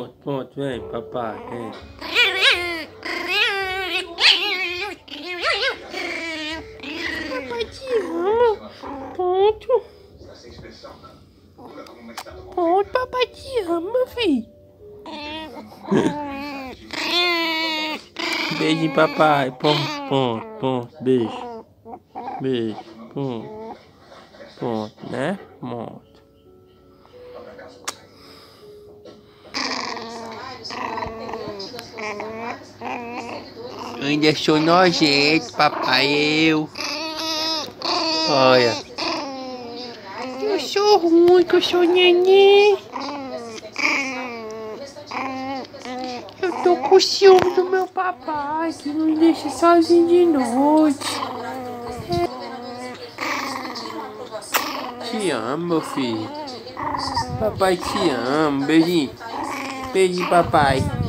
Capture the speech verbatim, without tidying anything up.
Ponto, ponto, vem, papai, vem. Papai te ama. Ponto. Ponto, papai te ama, filho. Beijo, papai. Ponto, ponto, ponto. Beijo. Beijo. Ponto. Ponto, né? Ponto. Ainda sou nojento, papai, eu. Olha. Eu sou ruim, que eu sou neném. Eu tô com ciúme do meu papai, que não me deixa sozinho de noite. Te amo, meu filho. Papai te ama. Beijinho. Beijinho, papai.